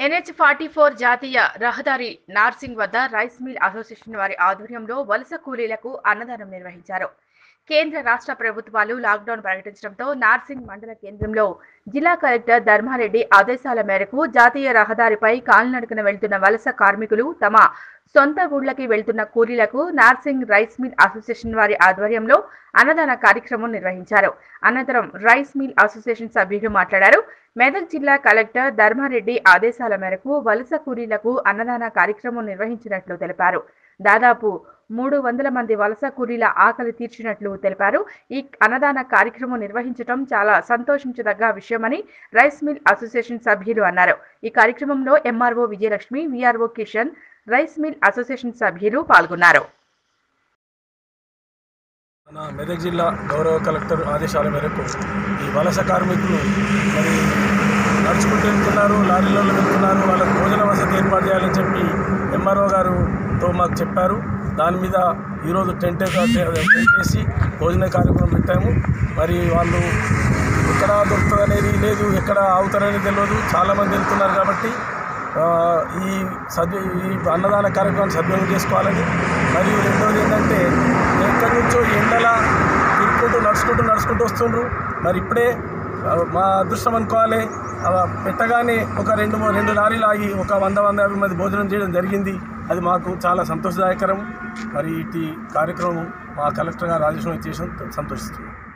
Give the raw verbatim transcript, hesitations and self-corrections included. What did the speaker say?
NH forty four జాతీయ రహదారి నార్సింగ్ వద్ద రైస్ మిల్ అసోసియేషన్ వారి ఆధ్వర్యంలో వలస కూలీలకు అన్నదానం నిర్వహించారు. కేంద్ర రాష్ట్ర ప్రభుత్వాలు లాక్డౌన్ ప్రకటించడంతో నార్సింగ్ మండల కేంద్రంలో జిల్లా కలెక్టర్ ధర్మారెడ్డి ఆదేశాల మేరకు జాతీయ రహదారిపై కాలినడకన వెళ్తున్న వలస కార్మికులు తమ సొంత ఊళ్లకి వెళ్తున్న కూలీలకు నార్సింగ్ రైస్ మిల్ అసోసియేషన్ వారి ఆధ్వర్యంలో అన్నదాన కార్యక్రమం నిర్వహించారు. అనంతరం రైస్ మిల్ అసోసియేషన్ సభ్యులు మాట్లాడారు. మెదక్ జిల్లా కలెక్టర్ ధర్మారెడ్డి ఆదేశాల మేరకు వలస కూలీలకు అన్నదాన కార్యక్రమం నిర్వహించినట్లు తెలిపారు. దాదాపు మూడు వందల మంది వలస కూలీల ఆకలి తీర్చినట్లు తెలిపారు. ఈ అన్నదాన కార్యక్రమం నిర్వహించడం చాలా సంతోషించదగ్గ విషయమని రైస్ మిల్ అసోసియేషన్ సభ్యులు అన్నారు. ఈ కార్యక్రమంలో MRO Vijayalakshmi, VRO Kishan, rice mill association సభ్యులు పాల్గొన్నారు. మెదక్ జిల్లా గౌరవ కలెక్టర్ ఆదేశాల మేరకు ఈ వలస కార్మికులు మరి నడుచుకుంటూ వెళ్తున్నారు, లారీలలో వెళ్తున్నారు, వాళ్ళకు భోజన వసతి ఏర్పాటు చేయాలని చెప్పి ఎంఆర్ఓ గారుతో మాకు చెప్పారు. దాని మీద ఈరోజు టెంట్ టెంట్ వేసి భోజన కార్యక్రమం పెట్టాము. మరి వాళ్ళు ఎక్కడ దొరుకుతుంది అనేది లేదు, ఎక్కడ ఆగుతారనేది తెలియదు, చాలామంది వెళ్తున్నారు. కాబట్టి ఈ సద్వి ఈ అన్నదాన కార్యక్రమాన్ని సద్వినియోగం చేసుకోవాలని, మరియు రెండవది ఏంటంటే ఎక్కడి నుంచో ఎండలా తిరుక్కుంటూ నడుచుకుంటూ నడుచుకుంటూ వస్తుండ్రు. మరి ఇప్పుడే మా అదృష్టం అనుకోవాలి, పెట్టగానే ఒక రెండు రెండు లారీలు ఆగి ఒక వంద వంద యాభై మంది భోజనం చేయడం జరిగింది. అది మాకు చాలా సంతోషదాయకరం. మరి ఇటు కార్యక్రమం మా కలెక్టర్ గారు ఆదేశం చేసి సంతోషిస్తున్నాం.